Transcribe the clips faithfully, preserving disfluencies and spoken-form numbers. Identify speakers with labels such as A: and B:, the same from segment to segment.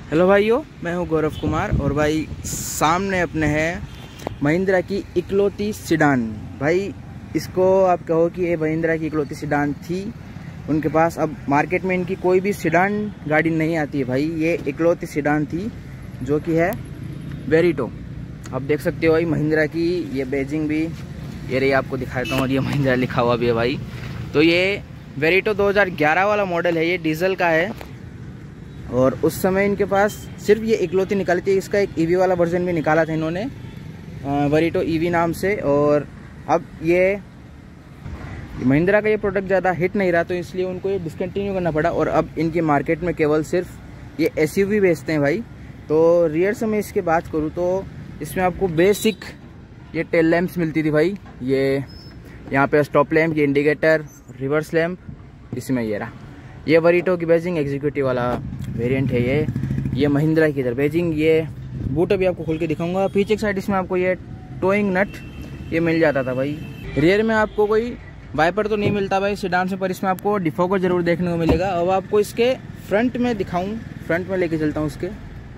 A: Hello भाइयों, मैं हूं गौरव कुमार और भाई सामने अपने है महिंद्रा की इकलौती सिडान। भाई इसको आप कहो कि ये महिंद्रा की इकलौती सिडान थी उनके पास। अब मार्केट में इनकी कोई भी सिडान गाड़ी नहीं आती है भाई, ये इकलौती सिडान थी जो कि है वेरिटो। आप देख सकते हो भाई महिंद्रा की ये बैजिंग भी ये रही, आपको दिखाता हूँ, और ये महिंद्रा लिखा हुआ भी है भाई। तो ये वेरिटो दो हज़ार ग्यारह वाला मॉडल है, ये डीजल का है और उस समय इनके पास सिर्फ ये इकलौती निकाली थी। इसका एक ईवी वाला वर्जन भी निकाला था इन्होंने वेरिटो ईवी नाम से, और अब ये महिंद्रा का ये प्रोडक्ट ज़्यादा हिट नहीं रहा तो इसलिए उनको ये डिसकंटिन्यू करना पड़ा और अब इनकी मार्केट में केवल सिर्फ ये एसयूवी बेचते हैं भाई। तो रियर से मैं इसकी बात करूँ तो इसमें आपको बेसिक ये टेल लैंप्स मिलती थी भाई, ये यहाँ पे स्टॉप लैंप, ये इंडिकेटर, रिवर्स लैंप, इसमें ये रहा। ये वेरिटो की बैजिंग एग्जीक्यूटिव वाला वेरिएंट है ये ये महिंद्रा की इधर बैजिंग। ये बूट अभी आपको खोल के दिखाऊंगा। पीछे की साइड इसमें आपको ये टोइंग नट ये मिल जाता था भाई। रियर में आपको कोई वाइपर तो नहीं मिलता भाई सिडान से, पर इसमें आपको डिफोगर जरूर देखने को मिलेगा। अब आपको इसके फ्रंट में दिखाऊं, फ्रंट में लेके चलता हूँ इसके।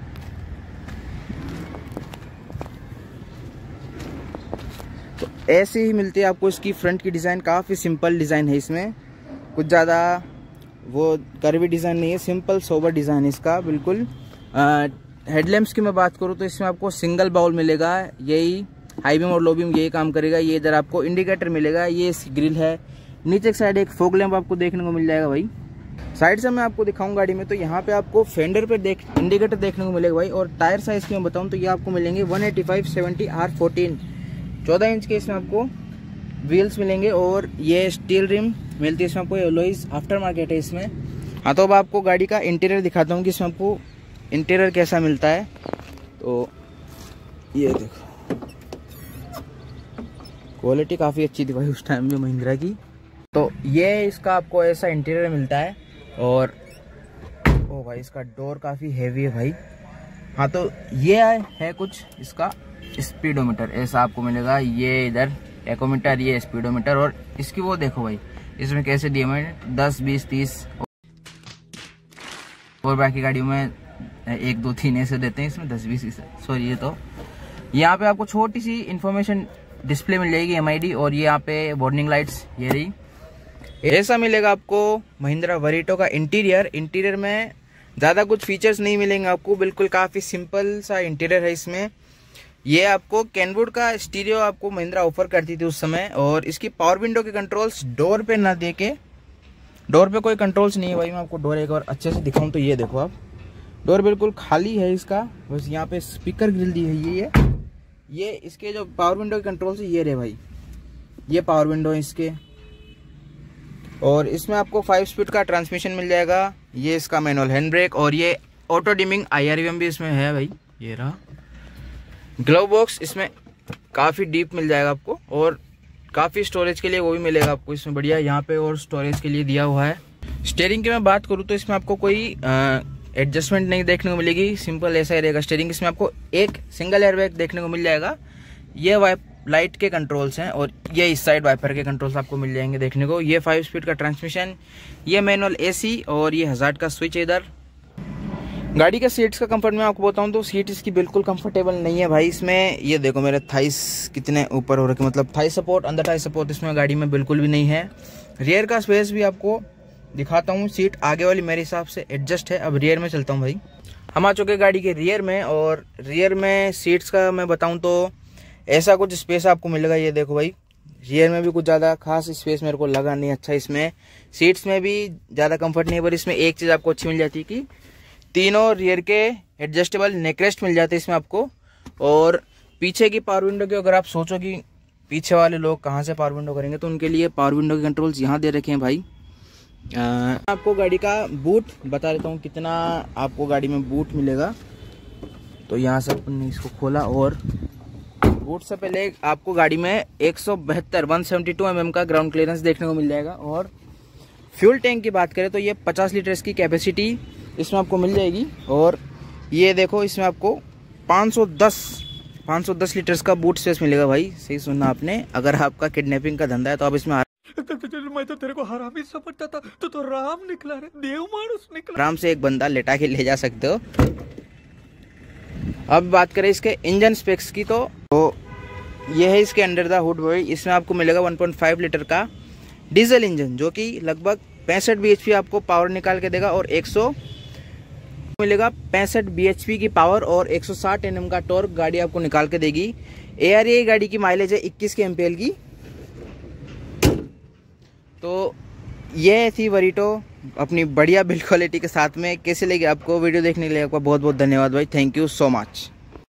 A: तो ऐसे ही मिलती है आपको इसकी फ्रंट की डिज़ाइन। काफ़ी सिंपल डिज़ाइन है इसमें, कुछ ज़्यादा वो कर्वी डिज़ाइन नहीं है, सिंपल सोबर डिज़ाइन है इसका बिल्कुल। हेडलैम्प्स की मैं बात करूँ तो इसमें आपको सिंगल बाउल मिलेगा, यही हाई बीम और लो बीम यही काम करेगा। ये इधर आपको इंडिकेटर मिलेगा, ये ग्रिल है। नीचे की साइड एक फोग लैंप आपको देखने को मिल जाएगा भाई। साइड से मैं आपको दिखाऊं गाड़ी में तो यहाँ पे आपको फेंडर पे देख इंडिकेटर देखने को मिलेगा भाई। और टायर साइज की मैं बताऊँ तो ये आपको मिलेंगे one eighty five seventy R fourteen, चौदह इंच के इसमें आपको व्हील्स मिलेंगे और ये स्टील रिम मिलती है इसमें आपको। एलॉयज आफ्टर मार्केट है इसमें। हाँ, तो अब आपको गाड़ी का इंटीरियर दिखाता हूँ कि इसमें आपको इंटीरियर कैसा मिलता है। तो ये देखो, क्वालिटी काफ़ी अच्छी थी भाई उस टाइम में महिंद्रा की। तो ये इसका आपको ऐसा इंटीरियर मिलता है। और ओ भाई इसका डोर काफ़ी हैवी है भाई। हाँ, तो ये है कुछ इसका स्पीडोमीटर ऐसा आपको मिलेगा। ये इधर एकोमीटर, ये स्पीडोमीटर, और इसकी वो देखो भाई इसमें कैसे दिए मैंने दस बीस तीस, और बाकी गाड़ियों में एक दो तीन ऐसे देते हैं, इसमें दस बीस सॉरी। ये तो यहाँ पे आपको छोटी सी इंफॉर्मेशन डिस्प्ले मिल जाएगी एम आई डी, और ये यहाँ पे वार्निंग लाइट्स ये रही। ऐसा मिलेगा आपको महिंद्रा वेरिटो का इंटीरियर। इंटीरियर में ज़्यादा कुछ फीचर्स नहीं मिलेंगे आपको, बिल्कुल काफ़ी सिंपल सा इंटीरियर है इसमें। ये आपको कैनवुड का स्टीरियो आपको महिंद्रा ऑफर करती थी उस समय, और इसकी पावर विंडो के कंट्रोल्स डोर पे ना दे के, डोर पे कोई कंट्रोल्स नहीं है भाई। मैं आपको डोर एक बार अच्छे से दिखाऊं तो ये देखो आप, डोर बिल्कुल खाली है इसका, बस यहाँ पे स्पीकर ग्रिल दी है ये ये ये इसके जो पावर विंडो के कंट्रोल्स है ये रहे भाई, ये पावर विंडो है इसके। और इसमें आपको फाइव स्पीड का ट्रांसमिशन मिल जाएगा, ये इसका मैनुअल हैंड ब्रेक, और ये auto dimming I R V M भी इसमें है भाई। ये रहा ग्लव बॉक्स, इसमें काफ़ी डीप मिल जाएगा आपको, और काफ़ी स्टोरेज के लिए वो भी मिलेगा आपको इसमें बढ़िया यहाँ पे, और स्टोरेज के लिए दिया हुआ है। स्टीयरिंग की मैं बात करूँ तो इसमें आपको कोई एडजस्टमेंट नहीं देखने को मिलेगी, सिंपल ऐसा ही रहेगा स्टीयरिंग। इसमें आपको एक सिंगल एयरबैग देखने को मिल जाएगा। ये वाइप लाइट के कंट्रोल्स हैं, और ये इस साइड वाइपर के कंट्रोल्स आपको मिल जाएंगे देखने को। ये फाइव स्पीड का ट्रांसमिशन, ये मैनुअल ए सी, और ये हज़ार्ड का स्विच है इधर। गाड़ी के सीट्स का कंफर्ट में आपको बताऊं तो सीट इसकी बिल्कुल कंफर्टेबल नहीं है भाई। इसमें ये देखो मेरे थाइस कितने ऊपर हो रखे, मतलब थाई सपोर्ट, अंदर थाई सपोर्ट इसमें गाड़ी में बिल्कुल भी नहीं है। रियर का स्पेस भी आपको दिखाता हूँ, सीट आगे वाली मेरे हिसाब से एडजस्ट है। अब रियर में चलता हूँ भाई। हम आ चुके गाड़ी के रियर में, और रियर में सीट्स का मैं बताऊँ तो ऐसा कुछ स्पेस आपको मिलेगा। ये देखो भाई, रियर में भी कुछ ज़्यादा खास स्पेस मेरे को लगा नहीं अच्छा इसमें। सीट्स में भी ज़्यादा कंफर्ट नहीं है, पर इसमें एक चीज़ आपको अच्छी मिल जाती है कि तीनों रियर के एडजस्टेबल नेकरेस्ट मिल जाते हैं इसमें आपको। और पीछे की पावर विंडो की अगर आप सोचो कि पीछे वाले लोग कहाँ से पावर विंडो करेंगे, तो उनके लिए पावर विंडो के कंट्रोल्स यहाँ दे रखे हैं भाई। आ, आपको गाड़ी का बूट बता देता हूँ कितना आपको गाड़ी में बूट मिलेगा। तो यहाँ से अपन ने इसको खोला, और बूट से पहले आपको गाड़ी में एक सौ बहत्तर one seventy two M M का ग्राउंड क्लियरेंस देखने को मिल जाएगा। और फ्यूल टैंक की बात करें तो ये पचास लीटर की कैपेसिटी इसमें आपको मिल जाएगी। और ये देखो इसमें आपको पाँच सौ दस लीटर्स का बूट स्पेस मिलेगा भाई। सही सुनना आपने, अगर आपका किडनैपिंग का धंधा है तो आप इसमें मैं तो तेरे को हरामी समझता था, तो तो राम निकला रे, देव मानुस निकला। आराम से एक बंदा लेटा के ले जा सकते हो। अब बात करें इसके इंजन स्पेक्स की, तो, तो ये है इसके अंडर द हुड भाई। इसमें आपको मिलेगा वन पॉइंट फाइव लीटर का डीजल इंजन, जो कि लगभग पैंसठ बी एच पी आपको पावर निकाल के देगा, और एक सौ मिलेगा पैंसठ बी एच पी की पावर और एक सौ साठ एन एम का टॉर्क गाड़ी आपको निकाल के देगी। ए आर ए गाड़ी की माइलेज है इक्कीस के एम्पेयर की। तो ये थी वरीटो अपनी बढ़िया बिल्ड क्वालिटी के साथ में। कैसे लगी आपको वीडियो देखने के लिए आपका बहुत बहुत धन्यवाद भाई। Thank you so much.